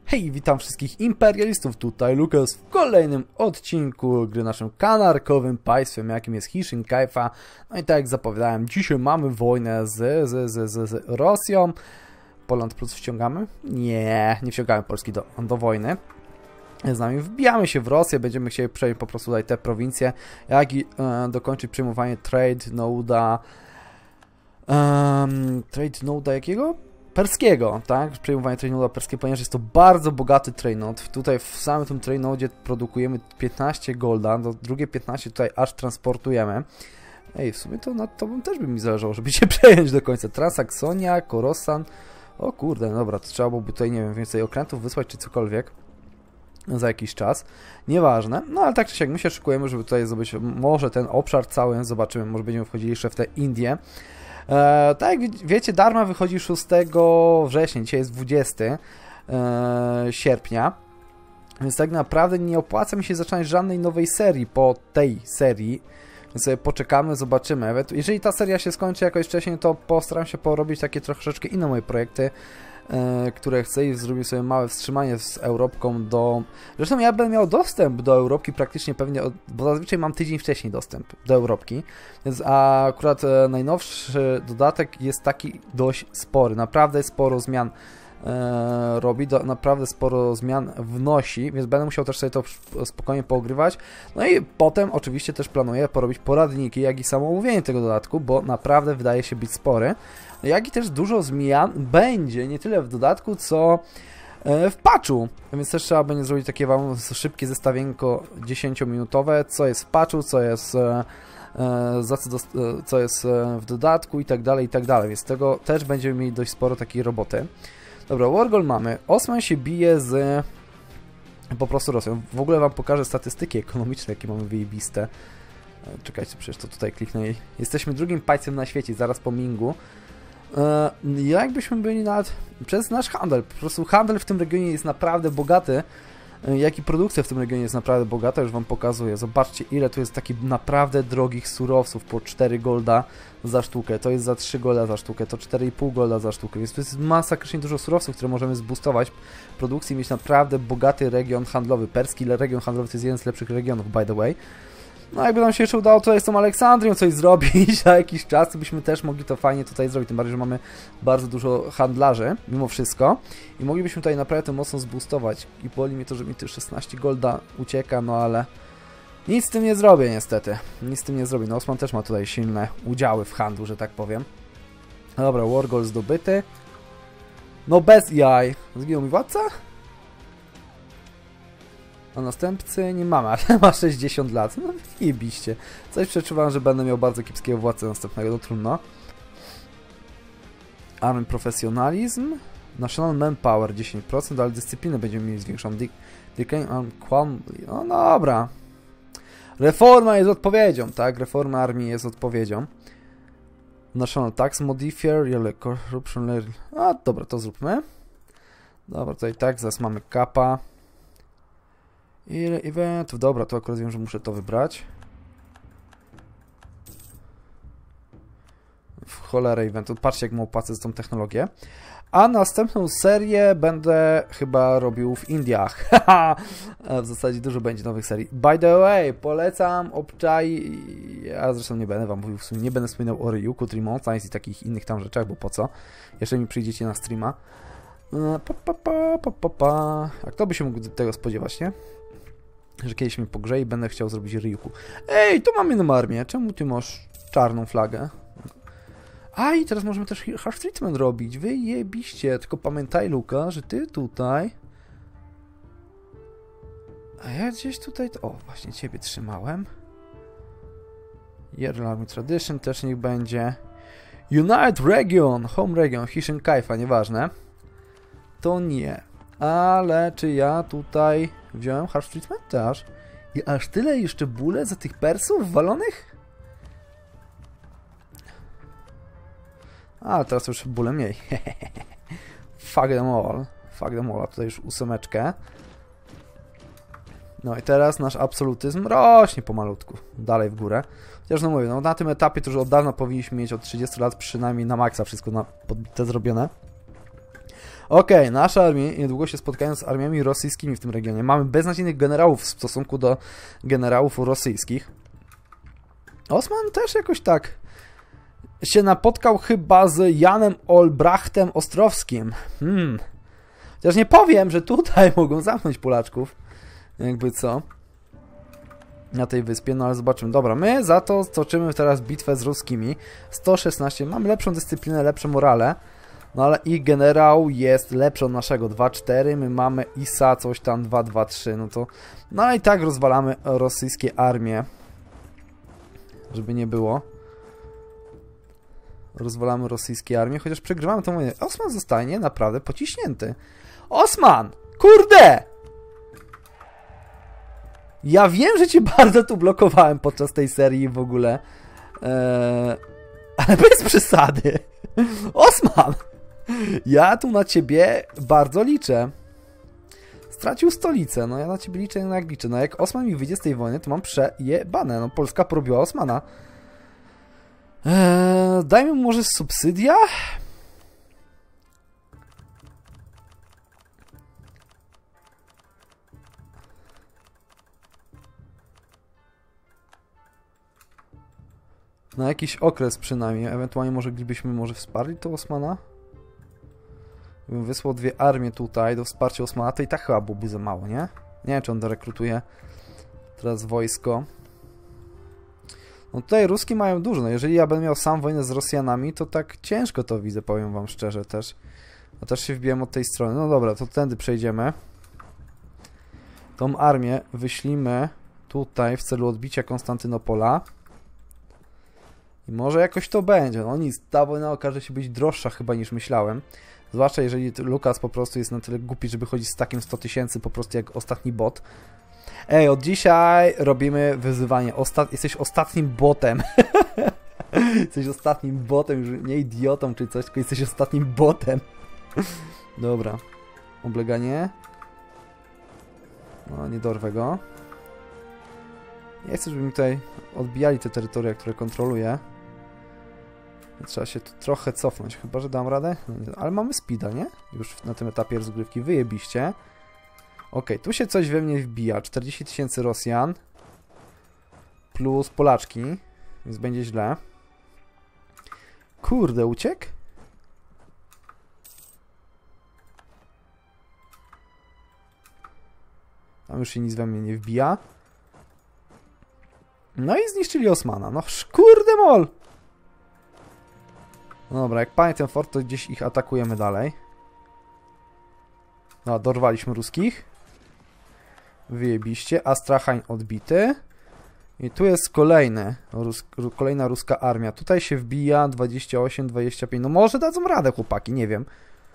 Hej, witam wszystkich imperialistów, tutaj Lukas w kolejnym odcinku gry naszym kanarkowym państwem, jakim jest Hishin Kaifa. No i tak jak zapowiadałem, dzisiaj mamy wojnę z Rosją. Poland Plus wciągamy? Nie wciągamy Polski do wojny. Z nami wbijamy się w Rosję, będziemy chcieli przejść po prostu tutaj te prowincje, jak i dokończyć przejmowanie Trade Node'a. Trade Node'a jakiego? Perskiego, tak? Przejmowanie Trade Node'a perskiego, ponieważ jest to bardzo bogaty Trade Node. Tutaj w samym tym Trade Node'zie produkujemy 15 golda, do drugie 15 tutaj aż transportujemy. Ej, w sumie to nad tobą też by mi zależało, żeby się przejąć do końca. Transaksonia, Korosan. O kurde, dobra, to trzeba byłoby tutaj, nie wiem, więcej okrętów wysłać czy cokolwiek za jakiś czas. Nieważne. No ale tak czy siak, my się szykujemy, żeby tutaj zdobyć może ten obszar cały. Zobaczymy, może będziemy wchodzili jeszcze w te Indie. Tak jak wiecie, Dharma wychodzi 6 września, dzisiaj jest 20 sierpnia, więc tak naprawdę nie opłaca mi się zacząć żadnej nowej serii po tej serii, więc sobie poczekamy, zobaczymy. Jeżeli ta seria się skończy jakoś wcześniej, to postaram się porobić takie troszeczkę inne moje projekty, które chcę i zrobię sobie małe wstrzymanie z Europką do... Zresztą ja będę miał dostęp do Europki praktycznie pewnie, bo zazwyczaj mam tydzień wcześniej dostęp do Europki, więc akurat najnowszy dodatek jest taki dość spory, naprawdę sporo zmian robi, naprawdę sporo zmian wnosi, więc będę musiał też sobie to spokojnie poogrywać. No i potem oczywiście też planuję porobić poradniki, jak i samo omówienie tego dodatku, bo naprawdę wydaje się być spory. Jak i też dużo zmian będzie, nie tyle w dodatku, co w patchu, więc też trzeba będzie zrobić takie wam szybkie zestawienko 10-minutowe, co jest w patchu, co jest w dodatku i tak dalej, więc tego też będziemy mieli dość sporo takiej roboty. Dobra, Wargol mamy. Osman się bije z po prostu Rosją. W ogóle wam pokażę statystyki ekonomiczne, jakie mamy wyjebiste. Czekajcie, przecież to tutaj kliknę i... Jesteśmy drugim państwem na świecie, zaraz po Mingu. Jakbyśmy byli nawet przez nasz handel. Po prostu handel w tym regionie jest naprawdę bogaty. Jak i produkcja w tym regionie jest naprawdę bogata, już wam pokazuję. Zobaczcie, ile tu jest takich naprawdę drogich surowców po 4 golda za sztukę. To jest za 3 golda za sztukę, to 4,5 golda za sztukę. Więc to jest masakrycznie dużo surowców, które możemy zboostować produkcji i mieć naprawdę bogaty region handlowy. Perski region handlowy to jest jeden z lepszych regionów, by the way. No jakby nam się jeszcze udało tutaj z tą Aleksandrią coś zrobić za jakiś czas, to byśmy też mogli to fajnie tutaj zrobić, tym bardziej, że mamy bardzo dużo handlarzy, mimo wszystko. I moglibyśmy tutaj naprawdę to mocno zboostować. I boli mnie to, że mi tu 16 golda ucieka, no ale nic z tym nie zrobię niestety. Nic z tym nie zrobię. No Osman też ma tutaj silne udziały w handlu, że tak powiem. Dobra, Wargol zdobyty. No bez jaj. Zginął mi władca? A następcy nie mamy, ale ma 60 lat. No jebiście. Coś przeczuwam, że będę miał bardzo kiepskiego władcę następnego, no trudno. Army Profesjonalizm. National Manpower 10%, ale dyscyplinę będziemy mieli zwiększoną. No dobra. Reforma jest odpowiedzią, tak? Reforma armii jest odpowiedzią. National Tax Modifier, Corruption... A dobra, to zróbmy. Dobra, tutaj tak, zaraz mamy kapa. Ile eventów? Dobra, to akurat wiem, że muszę to wybrać. W cholerę eventów. Patrzcie, jak mu opłacę za tą technologię. A następną serię będę chyba robił w Indiach. W zasadzie dużo będzie nowych serii. By the way, polecam, obczaj... Ja zresztą nie będę wam mówił, w sumie nie będę wspominał o Ryuku, Trimontice i takich innych tam rzeczach, bo po co? Jeszcze mi przyjdziecie na streama. A kto by się mógł tego spodziewać, nie? Że kiedyś mnie pogrzeje i będę chciał zrobić Ryuku. Ej, tu mamy inną armię. Czemu ty masz czarną flagę? A i teraz możemy też harsh treatment robić. Wyjebiście. Tylko pamiętaj, Luka, że ty tutaj... A ja gdzieś tutaj... O, właśnie ciebie trzymałem. Yearly Army Tradition też niech będzie. Unite Region! Home Region. Hishin Kaifa, nieważne. To nie. Ale czy ja tutaj wziąłem harsh treatment też? I aż tyle jeszcze bóle za tych Persów walonych? A, teraz już bóle mniej. Fuck them all. Fuck them all. A tutaj już 8. No i teraz nasz absolutyzm rośnie pomalutku. Dalej w górę. Chociaż no mówię, no na tym etapie to już od dawna powinniśmy mieć od 30 lat przynajmniej na maksa wszystko podbite zrobione. Okej, nasze armie niedługo się spotkają z armiami rosyjskimi w tym regionie. Mamy beznadziejnych generałów w stosunku do generałów rosyjskich. Osman też jakoś tak się napotkał chyba z Janem Olbrachtem Ostrowskim. Chociaż nie powiem, że tutaj mogą zamknąć Polaczków. Jakby co. Na tej wyspie, no ale zobaczymy. Dobra, my za to toczymy teraz bitwę z ruskimi. 116, mamy lepszą dyscyplinę, lepsze morale. No ale ich generał jest lepszy od naszego. 2-4, my mamy ISA coś tam 2-2-3. No to, no ale i tak rozwalamy rosyjskie armie. Żeby nie było. Rozwalamy rosyjskie armie, chociaż przegrywamy tą wojnę. Osman zostanie naprawdę pociśnięty. Osman! Kurde! Ja wiem, że cię bardzo tu blokowałem podczas tej serii w ogóle. Ale bez przesady. Osman! Ja tu na ciebie bardzo liczę. Stracił stolicę. No ja na ciebie liczę jak liczę. No jak Osman mi wyjdzie z tej wojny, to mam przejebane. No Polska porobiła Osmana. Dajmy mu może subsydia? Na jakiś okres przynajmniej. Ewentualnie moglibyśmy wsparli to Osmana? Gdybym wysłał 2 armie tutaj do wsparcia Osmana, to i tak chyba byłoby za mało, nie? Nie wiem, czy on dorekrutuje teraz wojsko. No tutaj Ruski mają dużo. No jeżeli ja będę miał sam wojnę z Rosjanami, to tak ciężko to widzę, powiem wam szczerze też. No też się wbiłem od tej strony. No dobra, to tędy przejdziemy. Tą armię wyślimy tutaj w celu odbicia Konstantynopola. I może jakoś to będzie. No nic, ta wojna okaże się być droższa chyba niż myślałem. Zwłaszcza jeżeli Lukas po prostu jest na tyle głupi, żeby chodzić z takim 100 000 po prostu jak ostatni bot. Ej, od dzisiaj robimy wyzywanie. Jesteś ostatnim botem. Jesteś ostatnim botem, już nie idiotą czy coś, tylko jesteś ostatnim botem. Dobra. Obleganie. No, nie dorwę go. Nie chcę, żeby mi tutaj odbijali te terytoria, które kontroluję. Trzeba się tu trochę cofnąć, chyba że dam radę. Ale mamy speeda, nie? Już na tym etapie rozgrywki. Wyjebiście. Okej, tu się coś we mnie wbija. 40 000 Rosjan. Plus Polaczki. Więc będzie źle. Kurde, uciekł? Tam już się nic we mnie nie wbija. No i zniszczyli Osmana. No kurde mol! No dobra, jak panie ten fort, to gdzieś ich atakujemy dalej. No, dorwaliśmy ruskich. Wyjebiście. Astrachań odbity. I tu jest kolejna ruska armia. Tutaj się wbija 28, 25. No może dadzą radę chłopaki, nie wiem.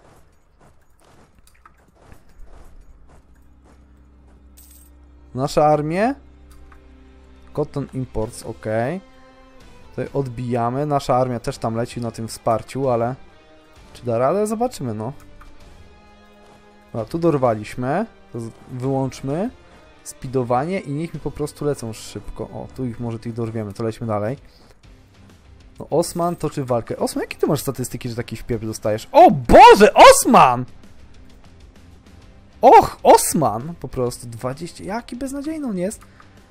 Nasza armia. Cotton Imports, ok. Tutaj odbijamy. Nasza armia też tam leci na tym wsparciu, ale czy da radę? Zobaczymy, no. Dobra, tu dorwaliśmy. To wyłączmy. Speedowanie i niech mi po prostu lecą szybko. O, tu ich może tych dorwiemy, to lećmy dalej. No, Osman toczy walkę. Osman, jakie ty masz statystyki, że taki wpierw dostajesz? O Boże, Osman! Och, Osman! Po prostu 20. Jaki beznadziejny on jest.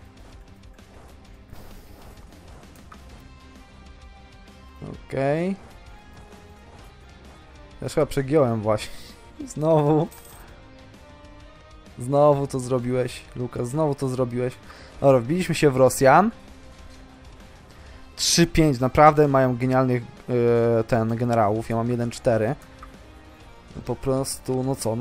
Okej. Ja chyba przegiąłem właśnie. Znowu to zrobiłeś, Lukas, znowu to zrobiłeś. Dobra, wbiliśmy się w Rosjan. 3-5, naprawdę mają genialnych generałów. Ja mam 1-4. Po prostu, no co.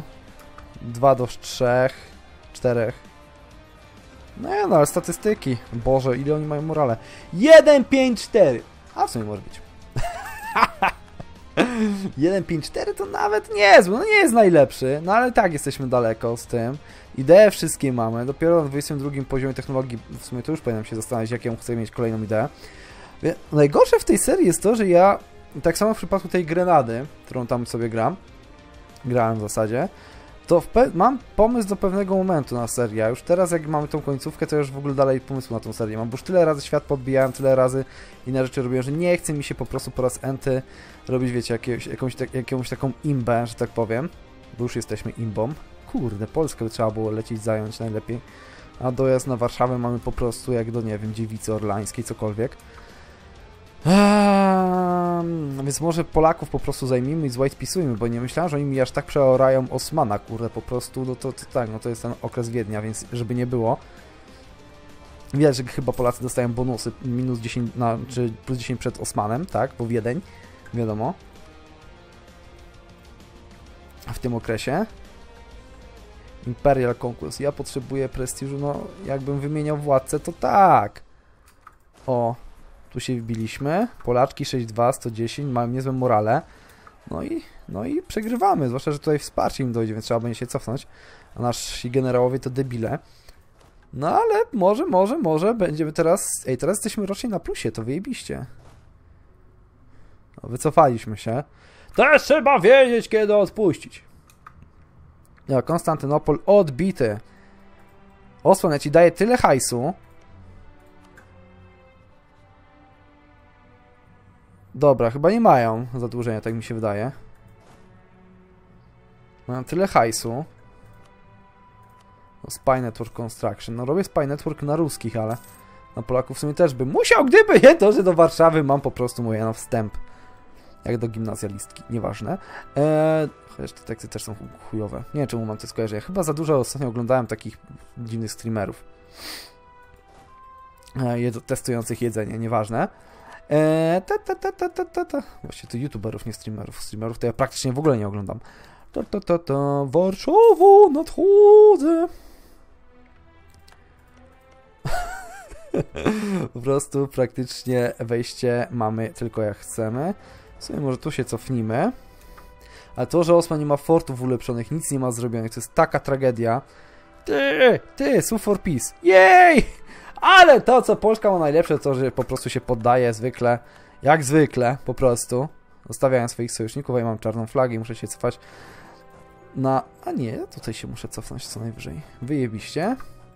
2-3, 4. No, ale statystyki. Boże, ile oni mają morale. 1-5-4. A w sumie może być. 1.5.4 to nawet niezły, no nie jest najlepszy, no ale tak jesteśmy daleko z tym. Idee wszystkie mamy, dopiero na 22 poziomie technologii, w sumie to już powinienem się zastanowić, jaką chcę mieć kolejną ideę. Najgorsze w tej serii jest to, że ja, tak samo w przypadku tej grenady, którą tam sobie grałem w zasadzie, to mam pomysł do pewnego momentu na serię. Już teraz jak mamy tą końcówkę, to już w ogóle dalej pomysłu na tą serię mam, bo już tyle razy świat podbijałem, tyle razy inne rzeczy robiłem, że nie chce mi się po prostu po raz enty robić, wiecie, jakąś taką imbę, że tak powiem, bo już jesteśmy imbą. Kurde, Polskę by trzeba było lecieć zająć najlepiej, a dojazd na Warszawę mamy po prostu jak do, nie wiem, Dziewicy Orlańskiej, cokolwiek. Więc może Polaków po prostu zajmijmy i zwhitepisujmy, bo nie myślałem, że oni mi aż tak przeorają Osmana, kurde, po prostu, no to tak, no to jest ten okres Wiednia, więc żeby nie było. Widać, że chyba Polacy dostają bonusy minus 10, czy plus 10 przed Osmanem, tak, bo Wiedeń, wiadomo. A w tym okresie Imperial Conquest, ja potrzebuję prestiżu, no jakbym wymieniał władcę, to tak. O, tu się wbiliśmy, Polaczki 6-2, 110, mają niezłe morale. No i przegrywamy, zwłaszcza, że tutaj wsparcie im dojdzie, więc trzeba będzie się cofnąć. A nasi generałowie to debile. No ale może będziemy teraz... Ej, teraz jesteśmy rocznie na plusie, to wyjebiście. No, wycofaliśmy się. Też trzeba wiedzieć, kiedy odpuścić. Ja, Konstantynopol odbity. Osman, ja ci daję tyle hajsu. Dobra, chyba nie mają zadłużenia, tak mi się wydaje. Mają tyle hajsu. No, Spy Network Construction. No robię Spy Network na ruskich, ale na Polaków w sumie też bym musiał, gdyby nie to, że do Warszawy mam po prostu moje na wstęp. Jak do gimnazjalistki, nieważne. Chociaż te teksty też są chujowe. Nie wiem, czemu mam to skojarzenie. Chyba za dużo ostatnio oglądałem takich dziwnych streamerów. Testujących jedzenie, nieważne. Właściwie to youtuberów, nie streamerów. Streamerów to ja praktycznie w ogóle nie oglądam. Warszawo nadchodzę. Po prostu praktycznie wejście mamy tylko jak chcemy. W sumie może tu się cofnijmy. Ale to, że Osman nie ma fortów ulepszonych, nic nie ma zrobionych, to jest taka tragedia. Ty, Sue for Peace. Jej! Ale to, co Polska ma najlepsze, to, że po prostu się poddaje zwykle. Jak zwykle, po prostu. Zostawiają swoich sojuszników, a ja mam czarną flagę i muszę się cofać na... A nie, tutaj się muszę cofnąć co najwyżej. Wyjebiście.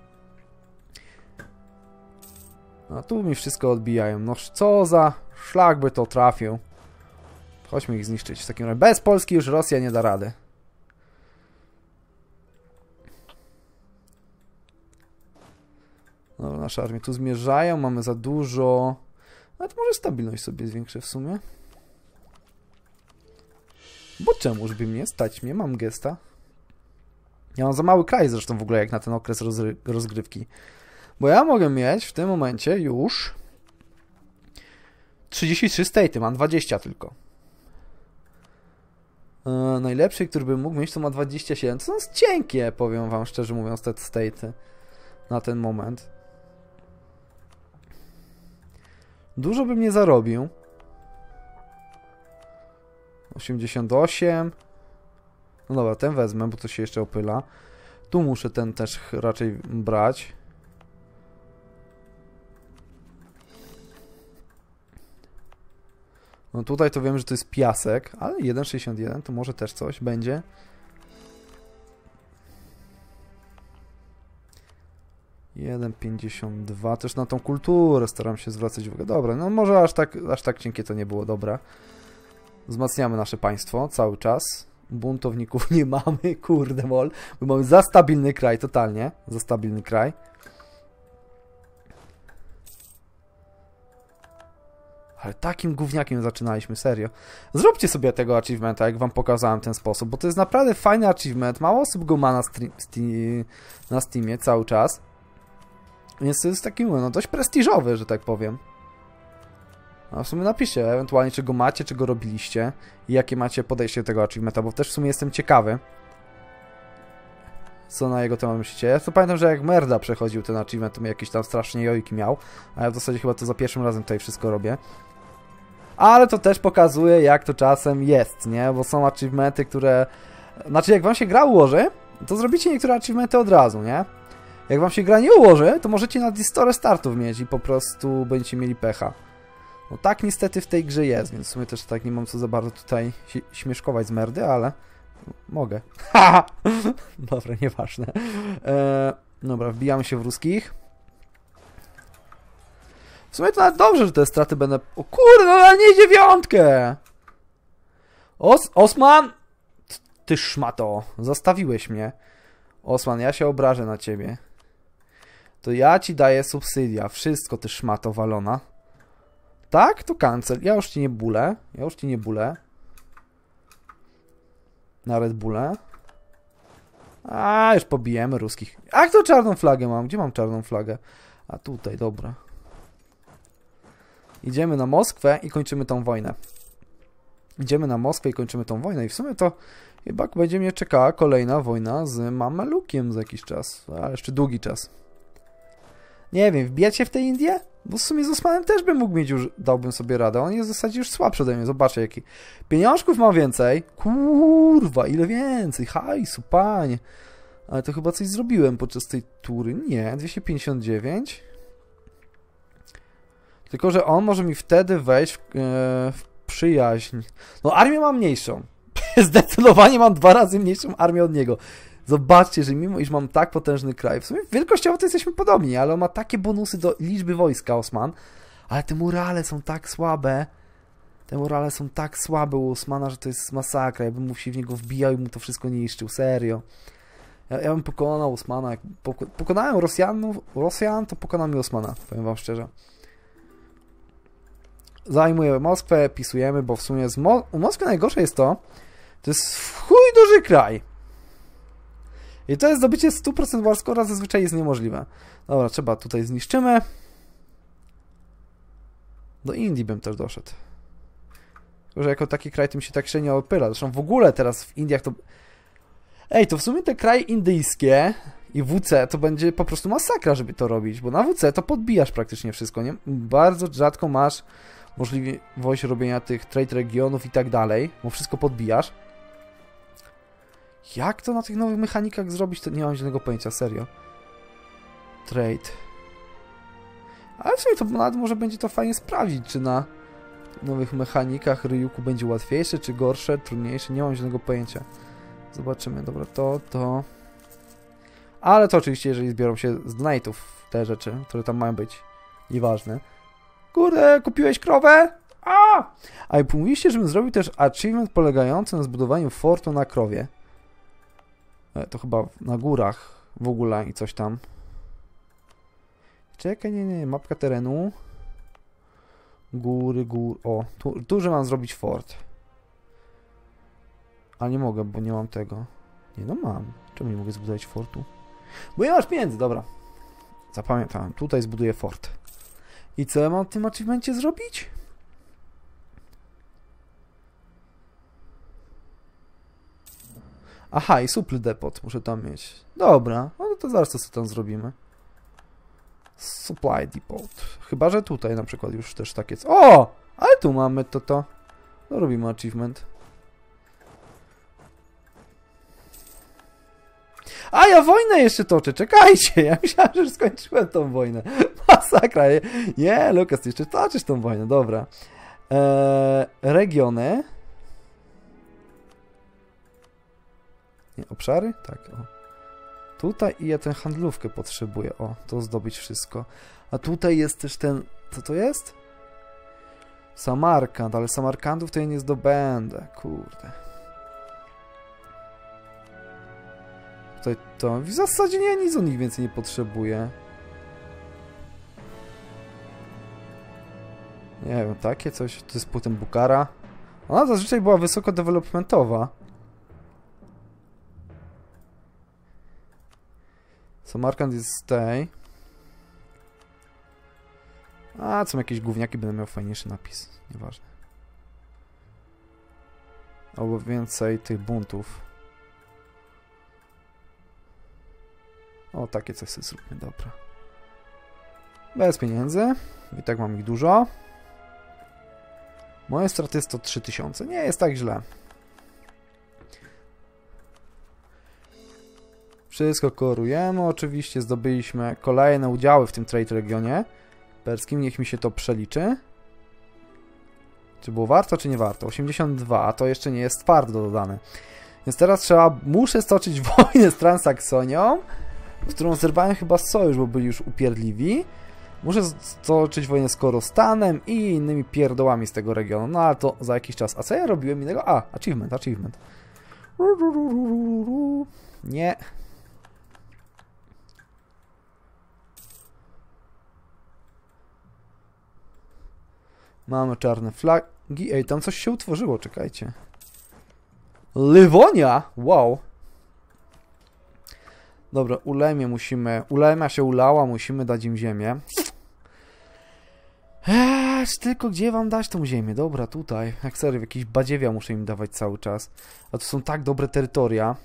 No tu mi wszystko odbijają. No co za szlak by to trafił. Chodźmy ich zniszczyć w takim razie. Bez Polski już Rosja nie da rady. No, nasze armie tu zmierzają, mamy za dużo. Ale to może stabilność sobie zwiększę w sumie. Bo czemuż by mnie stać mnie? Mam gesta. Ja mam za mały kraj zresztą w ogóle jak na ten okres rozgrywki. Bo ja mogę mieć w tym momencie już 33 state'y, mam 20 tylko. Najlepszy, który bym mógł mieć, to ma 27. To są cienkie, powiem wam szczerze mówiąc, te state'y na ten moment. Dużo bym nie zarobił. 88. No dobra, ten wezmę, bo to się jeszcze opyla. Tu muszę ten też raczej brać. No tutaj to wiem, że to jest piasek, ale 1,61 to może też coś będzie. Jeden 52, też na tą kulturę staram się zwracać uwagę. Dobra, no może aż tak cienkie to nie było, dobra. Wzmacniamy nasze państwo cały czas. Buntowników nie mamy, kurde mol. My mamy za stabilny kraj, totalnie. Za stabilny kraj. Ale takim gówniakiem zaczynaliśmy, serio. Zróbcie sobie tego achievementa, jak wam pokazałem w ten sposób, bo to jest naprawdę fajny achievement. Mało osób go ma na Steamie cały czas. Więc to jest taki, no, dość prestiżowy, że tak powiem. A w sumie napiszcie ewentualnie, czy go macie, czy go robiliście i jakie macie podejście do tego achievementa, bo też w sumie jestem ciekawy, co na jego temat myślicie. Ja to pamiętam, że jak Merda przechodził ten achievement, to jakieś tam strasznie jojki miał, a ja w zasadzie chyba to za pierwszym razem tutaj wszystko robię. Ale to też pokazuje, jak to czasem jest, nie? Bo są achievementy, które... Znaczy, jak wam się gra ułoży, to zrobicie niektóre achievementy od razu, nie? Jak wam się gra nie ułoży, to możecie na distore startów mieć i po prostu będziecie mieli pecha. No tak niestety w tej grze jest, więc w sumie też tak nie mam co za bardzo tutaj śmieszkować z Merdy, ale Mogę. Dobra, nieważne. Dobra, wbijamy się w ruskich. W sumie to nawet dobrze, że te straty będę... O kurde, no ale nie 9! Osman! Ty szmato, zostawiłeś mnie. Osman, ja się obrażę na ciebie. To ja ci daję subsydia. Wszystko, ty szmato walona. Tak? To cancel. Ja już ci nie bulę. Na Red Bulle. A, już pobijemy ruskich. A kto czarną flagę mam? Gdzie mam czarną flagę? A tutaj, dobra. Idziemy na Moskwę i kończymy tą wojnę. I w sumie to chyba będzie mnie czekała kolejna wojna z Mamelukiem za jakiś czas. Ale jeszcze długi czas. Nie wiem, wbijać się w te Indie? Bo w sumie z Osmanem też bym mógł mieć już, dałbym sobie radę. On jest w zasadzie już słabszy ode mnie. Zobaczcie, jaki. Pieniążków mam więcej. Kurwa, ile więcej. Hajsu, panie. Ale to chyba coś zrobiłem podczas tej tury. Nie, 259. Tylko, że on może mi wtedy wejść w przyjaźń. No, armię mam mniejszą. Zdecydowanie mam 2 razy mniejszą armię od niego. Zobaczcie, że mimo iż mam tak potężny kraj, w sumie wielkościowo to jesteśmy podobni, ale on ma takie bonusy do liczby wojska, Osman. Ale te murale są tak słabe. U Osmana, że to jest masakra. Ja bym mu się w niego wbijał i mu to wszystko niszczył. Serio. Ja bym pokonał Osmana. Jak pokonałem Rosjan, to pokonam i Osmana. Powiem wam szczerze. Zajmujemy Moskwę, pisujemy, bo w sumie u Moskwy najgorsze jest to jest w chuj duży kraj. I to jest zdobycie 100% Warskora zazwyczaj jest niemożliwe. Dobra, trzeba tutaj zniszczymy. Do Indii bym też doszedł. Tylko, że jako taki kraj tym się tak średnio opyla. Zresztą w ogóle teraz w Indiach to... Ej, to w sumie te kraje indyjskie i WC to będzie po prostu masakra, żeby to robić, bo na WC to podbijasz praktycznie wszystko, nie? Bardzo rzadko masz możliwość robienia tych trade regionów i tak dalej, bo wszystko podbijasz. Jak to na tych nowych mechanikach zrobić, to nie mam żadnego pojęcia, serio. Trade. Ale w sumie to nawet może będzie to fajnie sprawdzić, czy na nowych mechanikach Ryuku będzie łatwiejsze, czy gorsze, trudniejsze, nie mam żadnego pojęcia. Zobaczymy, dobra, to... Ale to oczywiście, jeżeli zbiorą się z donate'ów te rzeczy, które tam mają być. Nieważne. Kurde, kupiłeś krowę? A i mówiliście, żebym zrobił też achievement polegający na zbudowaniu fortu na krowie. To chyba na górach w ogóle i coś tam. Czekaj, nie, mapka terenu. Góry. O, tu że mam zrobić fort. Ale nie mogę, bo nie mam tego. Nie, no mam. Czemu nie mogę zbudować fortu? Bo nie masz pieniędzy, dobra. Zapamiętałem. Tutaj zbuduję fort. I co ja mam w tym achievemencie zrobić? Aha, i supply depot muszę tam mieć. Dobra, no to zaraz to sobie tam zrobimy. Supply depot. Chyba, że tutaj na przykład już też tak jest. O! Ale tu mamy to. No robimy achievement. A ja wojnę jeszcze toczę, czekajcie, ja myślałem, że już skończyłem tą wojnę. Masakra, nie, Lukas, jeszcze toczysz tą wojnę, dobra. Regiony. Nie, obszary? Tak, o. Tutaj i ja tę handlówkę potrzebuję, o, to zdobyć wszystko. A tutaj jest też ten, co to jest? Samarkand, ale Samarkandów to ja nie zdobędę, kurde. Tutaj to, w zasadzie nie, nic od nich więcej nie potrzebuję. Nie wiem, takie coś, to jest potem Bukhara. Ona zazwyczaj była wysoko developmentowa. Samarkand jest z tej. A, są jakieś gówniaki, będę miał fajniejszy napis. Nieważne. Albo więcej tych buntów. O, takie coś sobie zróbmy, dobra. Bez pieniędzy. I tak mam ich dużo. Moje straty jest to 3000. Nie jest tak źle. Wszystko korujemy. Oczywiście zdobyliśmy kolejne udziały w tym trade regionie perskim. Niech mi się to przeliczy. Czy było warto, czy nie warto? 82, a to jeszcze nie jest twardo dodane. Więc teraz muszę stoczyć wojnę z Transaksonią, z którą zerwałem chyba sojusz, bo byli już upierdliwi. Muszę stoczyć wojnę z Korostanem i innymi pierdołami z tego regionu. No ale to za jakiś czas. A co ja robiłem innego? A, achievement. Nie. Mamy czarne flagi. Ej, tam coś się utworzyło, czekajcie. Livonia! Wow. Dobra, Ulemie musimy... Ulemia się ulała, musimy dać im ziemię. Tylko gdzie wam dać tą ziemię? Dobra, tutaj. Jak serio, jakieś badziewia muszę im dawać cały czas. A to są tak dobre terytoria.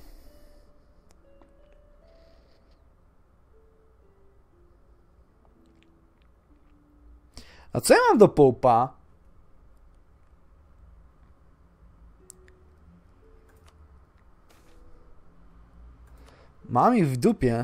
A co ja mam do połpa? Mam ich w dupie.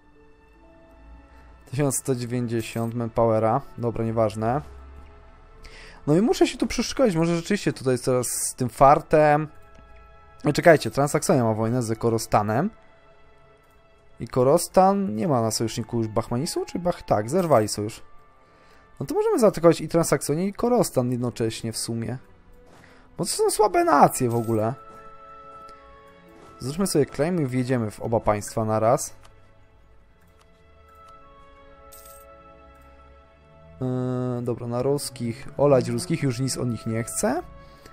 1190 manpowera. Dobra, nieważne. No i muszę się tu przeszkolić. Może rzeczywiście tutaj teraz z tym fartem... No czekajcie, Transaksonia ma wojnę z Korostanem. I Korostan nie ma na sojuszniku już Bachmanisu? Czy tak, zerwali sojusz. No to możemy zaatakować i Transaksonię, i Korostan jednocześnie w sumie. Bo to są słabe nacje w ogóle. Zróbmy sobie claim i wjedziemy w oba państwa naraz. Dobra, na ruskich. Olać ruskich, już nic od nich nie chcę.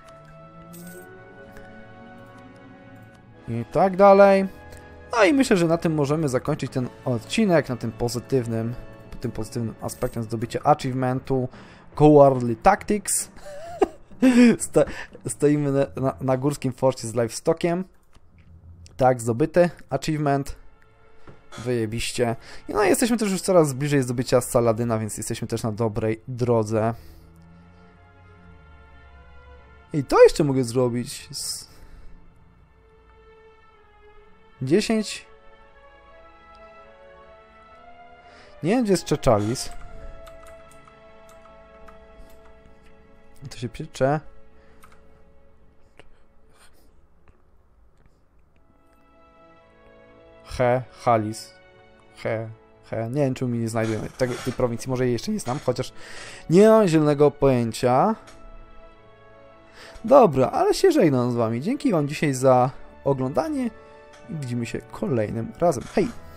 I tak dalej. No i myślę, że na tym możemy zakończyć ten odcinek, na tym pozytywnym aspektem zdobycia achievementu Cowardly Tactics. Stoimy na górskim forcie z livestockiem. Tak, zdobyty achievement. Wyjebiście. No i jesteśmy też już coraz bliżej zdobycia Saladyna, więc jesteśmy też na dobrej drodze. I to jeszcze mogę zrobić. 10. Nie wiem, gdzie jest Czeczalis. To się piecze. Halis. Nie wiem, czemu mi nie znajdują tej prowincji. Może jej jeszcze nie znam, chociaż nie mam zielonego pojęcia. Dobra, ale się żegnam z wami. Dzięki wam dzisiaj za oglądanie i widzimy się kolejnym razem. Hej!